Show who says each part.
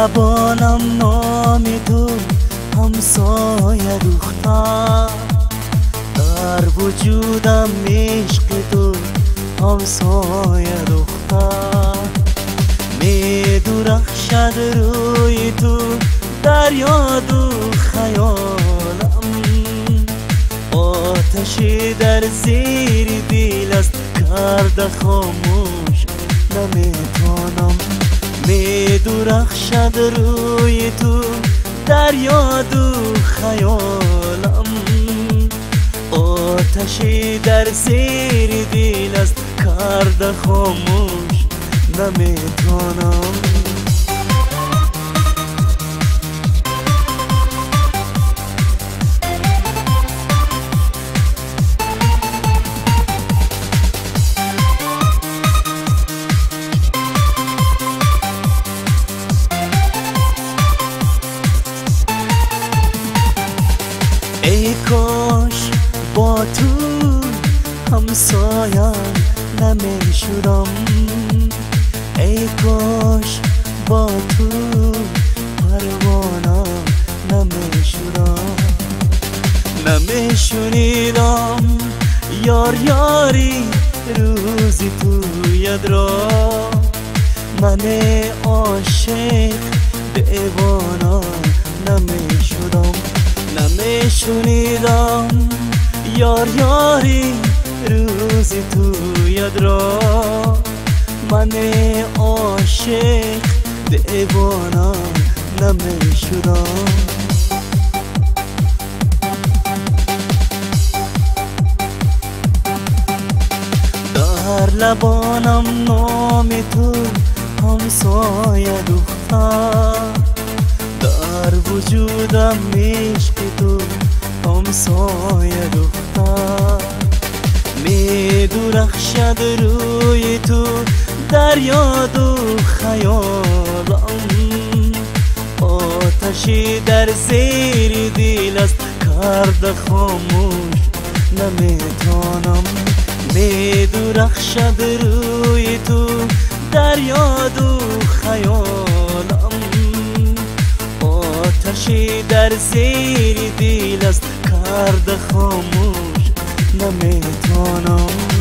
Speaker 1: لبانم نام تو همسایه دختر، در وجودم عشق تو همسایه دختر. می درخشد روی تو در یاد و خیالم، آتشی در زیر دل است کرده خاموش نمیتوانم. می درخشد روی تو در یاد و خیالم، آتشی در زیر دل است کرده خاموش نمیتوانم. ای کاش با تو همسایه نمیشدم، ای کاش با تو پروانه نمیشدم. نمیشنیدم یار یاری روزی تو یاد را، من عاشق دیوانه نمیشدم. نمیشنیدم یار یاری روزی تو یاد را، من عاشق دیوانه نمیشدم. در لبانم نام تو همسایه دختر، در وجودم عشق تو همسایه دختر. می درخشد روی تو در یاد و خیالم، آتشی در زیر دل است کرده خاموش نمیتوانم. می درخشد روی تو در یاد و خیالم، آتشی در زیر دل است کرده خاموش نمیتوانم.